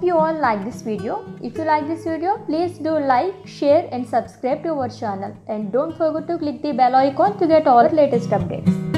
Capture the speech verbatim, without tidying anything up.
hope you all like this video. If you like this video, please do like, share and subscribe to our channel. And don't forget to click the bell icon to get all the latest updates.